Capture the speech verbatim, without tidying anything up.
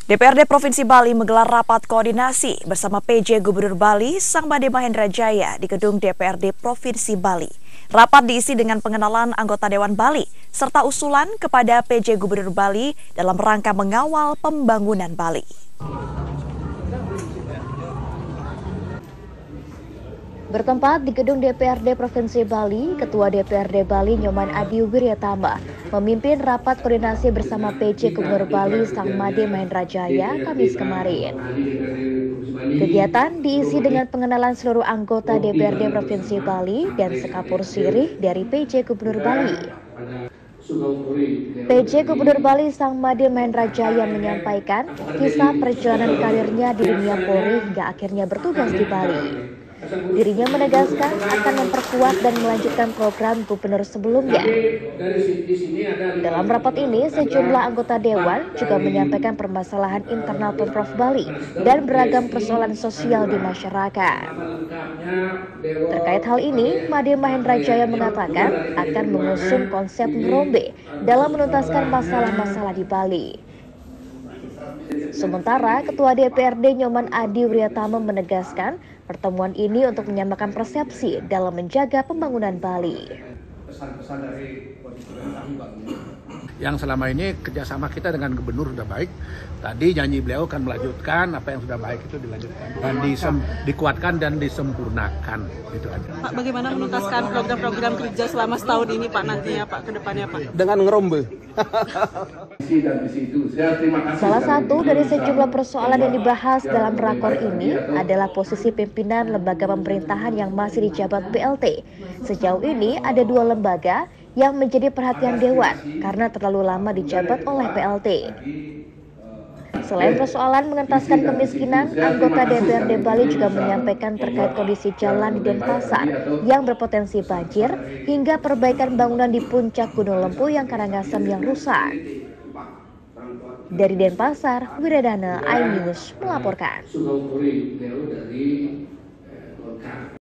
D P R D Provinsi Bali menggelar rapat koordinasi bersama P J Gubernur Bali Sangmade Mahendra Jaya di gedung D P R D Provinsi Bali. Rapat diisi dengan pengenalan anggota Dewan Bali serta usulan kepada P J Gubernur Bali dalam rangka mengawal pembangunan Bali. Bertempat di gedung D P R D Provinsi Bali, Ketua D P R D Bali Nyoman Adi Wiryatama memimpin rapat koordinasi bersama P J Gubernur Bali Sangmade Mahendra Jaya Kamis kemarin. Kegiatan diisi dengan pengenalan seluruh anggota D P R D Provinsi Bali dan sekapur sirih dari P J Gubernur Bali. P J Gubernur Bali Sangmade Mahendra Jaya menyampaikan kisah perjalanan karirnya di dunia Polri hingga akhirnya bertugas di Bali. Dirinya menegaskan akan memperkuat dan melanjutkan program gubernur sebelumnya. Dalam rapat ini, sejumlah anggota Dewan juga menyampaikan permasalahan internal Pemprov Bali dan beragam persoalan sosial di masyarakat. Terkait hal ini, Made Mahendra Jaya mengatakan akan mengusung konsep ngerombe dalam menuntaskan masalah-masalah di Bali. Sementara Ketua D P R D Nyoman Adi Wiryatama menegaskan pertemuan ini untuk menyamakan persepsi dalam menjaga pembangunan Bali. Pesan-pesan dari yang selama ini kerjasama kita dengan gubernur sudah baik. Tadi janji beliau akan melanjutkan apa yang sudah baik itu dilanjutkan dan disem, dikuatkan dan disempurnakan. Itu aja. Pak, bagaimana menuntaskan program-program kerja selama setahun ini Pak nantinya Pak ke depannya Pak? Dengan ngerombe. Salah satu dari sejumlah persoalan yang dibahas dalam rakor ini adalah posisi pimpinan lembaga pemerintahan yang masih dijabat P L T. Sejauh ini ada dua lembaga yang menjadi perhatian Dewan karena terlalu lama dijabat oleh P L T. Selain persoalan mengentaskan kemiskinan, anggota D P R D Bali juga menyampaikan terkait kondisi jalan di Denpasar yang berpotensi banjir hingga perbaikan bangunan di puncak Gunung Lempu yang Karangasem yang rusak. Dari Denpasar, Wiradana iNews melaporkan.